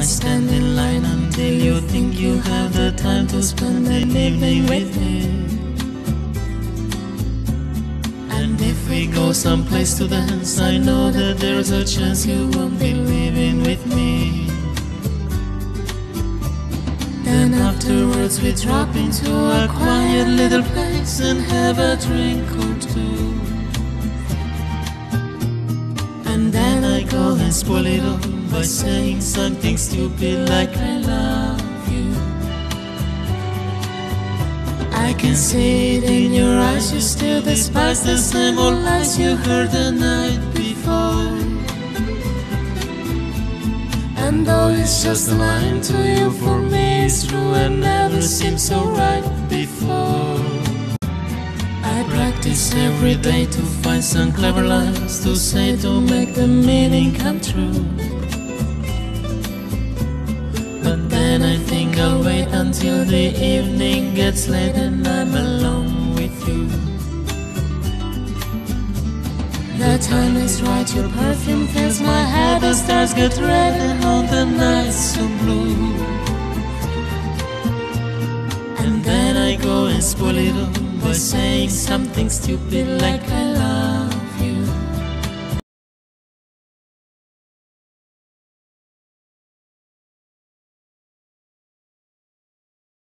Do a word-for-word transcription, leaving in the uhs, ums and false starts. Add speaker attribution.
Speaker 1: might stand in line until you think you have the time to spend an evening with me. And if we go someplace to dance, I know that there's a chance you won't be leaving with me. Then afterwards we drop into a quiet little place and have a drink or two. And then I go and spoil it all by saying something stupid like I love you. I can see it in your eyes, you still despise the same old lies you heard the night before. And though it's just a line to you, for me it's true and never seemed so right before. I practice every day to find some clever lines to say to make the meaning come true. But then I think I'll wait until the evening gets late and I'm alone with you. The time is right, your perfume fills my head, the stars get red and all the nights so blue. And then I go and spoil it all by saying something stupid like I